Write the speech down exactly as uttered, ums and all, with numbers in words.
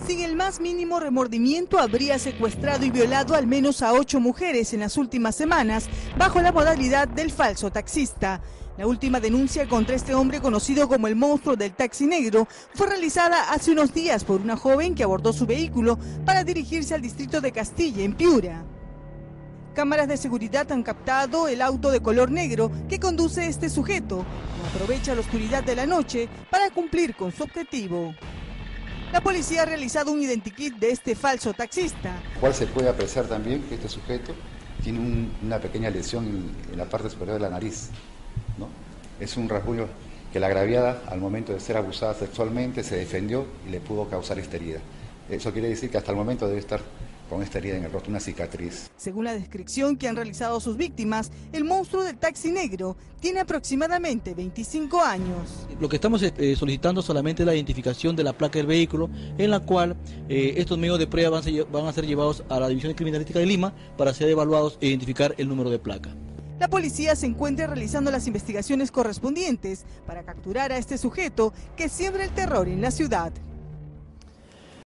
Sin el más mínimo remordimiento, habría secuestrado y violado al menos a ocho mujeres en las últimas semanas, bajo la modalidad del falso taxista. La última denuncia contra este hombre, conocido como el monstruo del taxi negro, fue realizada hace unos días por una joven que abordó su vehículo para dirigirse al distrito de Castilla, en Piura. Cámaras de seguridad han captado el auto de color negro que conduce este sujeto, que aprovecha la oscuridad de la noche para cumplir con su objetivo. La policía ha realizado un identikit de este falso taxista. Cual se puede apreciar también que este sujeto tiene un, una pequeña lesión en, en la parte superior de la nariz, ¿no? Es un rasguño que la agraviada, al momento de ser abusada sexualmente, se defendió y le pudo causar esta herida. Eso quiere decir que hasta el momento debe estar con esta herida en el rostro, una cicatriz. Según la descripción que han realizado sus víctimas, el monstruo del taxi negro tiene aproximadamente veinticinco años. Lo que estamos eh, solicitando solamente es la identificación de la placa del vehículo, en la cual eh, estos medios de prueba van a, ser, van a ser llevados a la División de Criminalística de Lima para ser evaluados e identificar el número de placa. La policía se encuentra realizando las investigaciones correspondientes para capturar a este sujeto que siembra el terror en la ciudad.